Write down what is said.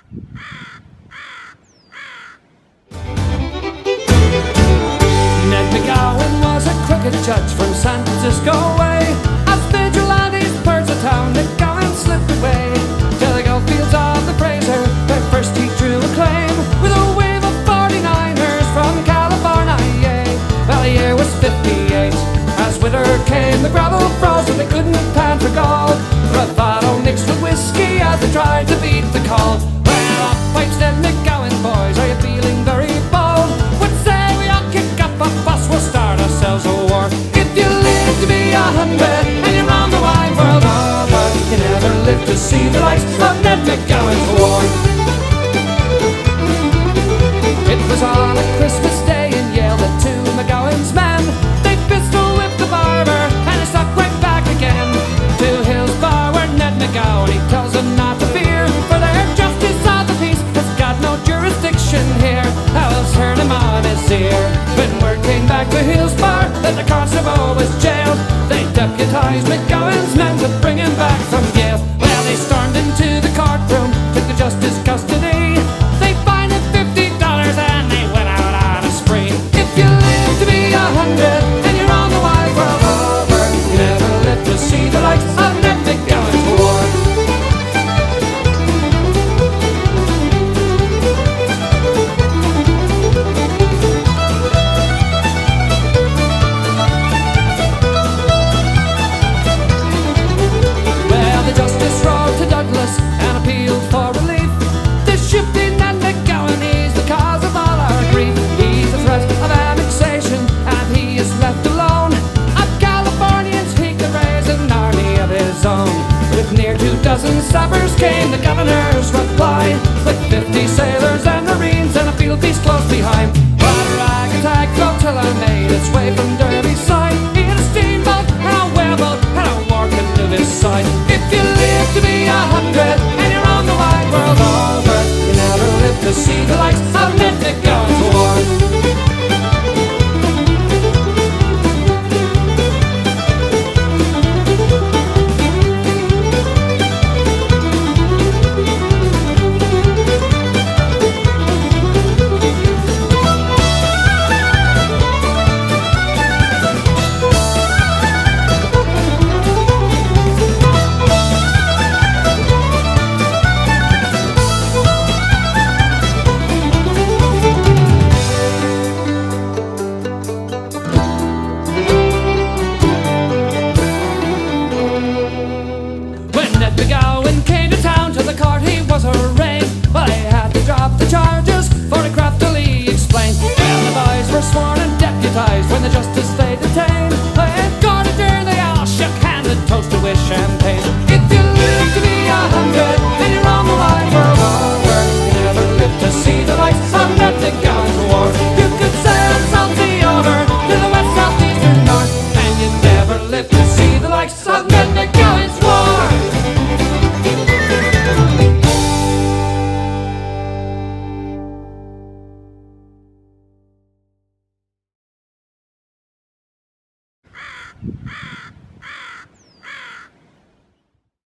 Ned McGowan was a crooked judge from San Francisco way. As vigilantes purged the town, McGowan slipped away to the gold fields of the Fraser, where first he drew a claim with a wave of 49ers from California. Well, the year was 58. As winter came, the gravel froze, and they couldn't pan for gold. Bravado mixed with whiskey as they tried to beat the cold. Well, up pipes Ned McGowan, boys, are you feeling very bold? Would say we all kick up a fuss, we'll start ourselves a war. If you live to be 100 and you're on the wide world over, you never live to see the likes of Ned McGowan's war. It was on a Christmas day in Yale that two McGowan's men, they pistol whipped the barber and he stuck right back again to his bar where Ned McGowan, he tells them not to fear, for their justice of the peace has got no jurisdiction here. I was heard him on his ear when word came back to his bar that the constable was jailed. They deputized McGowan's men to bring him back from Yale. Well, they stormed into the courtroom, took the justice custody. They fined him $50 and they went out on a spree. If you live to be 100 and you're on the wide world over, you never live to see the likes of Ned McGowan's war. Well, the justice wrote to Douglas and appealed for relief. This shifty Ned McGowan, he's the cause of all our grief. He's the threat of annexation, and he is left alone. Of Californians, he could raise an army of his own. With near 24 sappers came the governor's reply, with 50 sailors and marines and a field piece close behind. But a rag-and-tag flotilla made its way from Derby's side. He had a steamboat and a whaleboat and a war canoe beside. If you live to be 100 and you're on the wide world over, you never live to see the likes of Ned McGowan's war. When Ned McGowan came to town, to the court he was arraigned. Well, they had to drop the charges, for he craftily explained. Well, the boys were sworn and deputized when the justice they detained. At Caradien they all shook hands and toasted with champagne. If you live to be 100 and you're on the wide world over, you never live to see the likes of Ned McGowan's war. You could sail salty over to the west, south, east, or north, and you never live to see the likes of Ned McGowan's war.